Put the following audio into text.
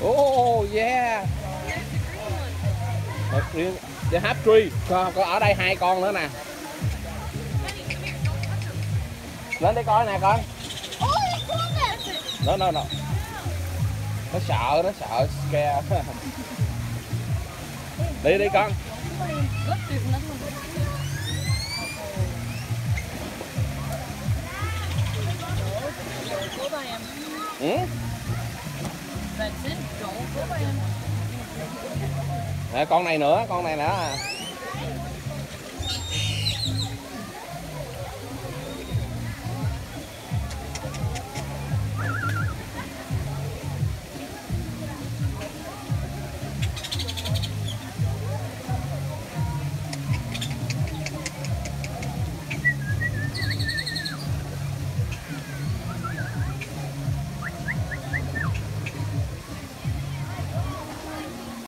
Oh yeah. The half tree. Có ở đây 2 con nữa nè. Lên đây coi nè con. No. Nó sợ scare. Đi con. Ừ? Nè, con này nữa.